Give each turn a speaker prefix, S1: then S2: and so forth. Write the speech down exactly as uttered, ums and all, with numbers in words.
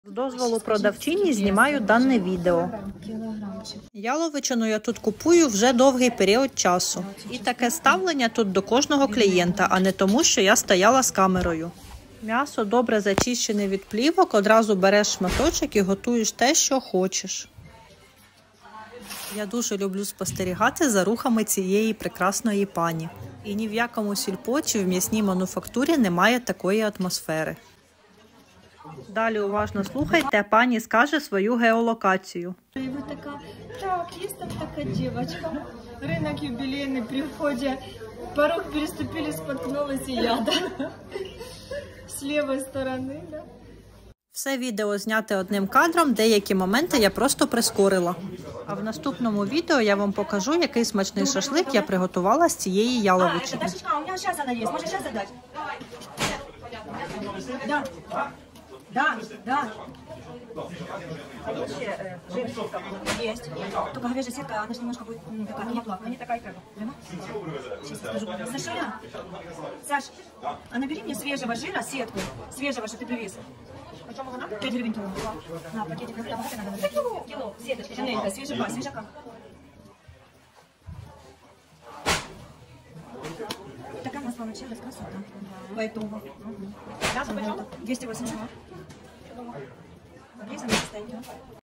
S1: З дозволу продавчині знімаю дане відео. Яловичину я тут купую вже довгий період часу. І таке ставлення тут до кожного клієнта, а не тому, що я стояла з камерою. М'ясо добре зачищене від плівок, одразу береш шматочок і готуєш те, що хочеш. Я дуже люблю спостерігати за рухами цієї прекрасної пані. І ні в якому сільпо чи в м'ясній мануфактурі немає такої атмосфери. Далі уважно слухайте, пані скаже свою геолокацію.
S2: И вы такая, так, есть там такая девочка, рынок юбилейный при входе, порог переступили, споткнулась и я, да? С левой стороны, да?
S1: Все відео зняте одним кадром, деякі моменти я просто прискорила. А в наступному відео я вам покажу, який смачний шашлик я приготувала з цієї яловичини.
S2: А, у меня сейчас она есть, можно сейчас задать? Да. Да, да. Ходячая жирсетка есть. Только говяжья сетка, она же немножко будет м, такая, не плавная, не такая как бы. Сейчас скажу. Саша, Саш, а набери мне свежего жира сетку. Свежего, что ты привез. Почем она? пять гривен кило. На пакетик, как там, надо набрать. Кило, сеточка, тоненькая, свежака, свежака. Такая у нас получилась красота. Поэтому. двести восемьдесят. Обрезанное состояние.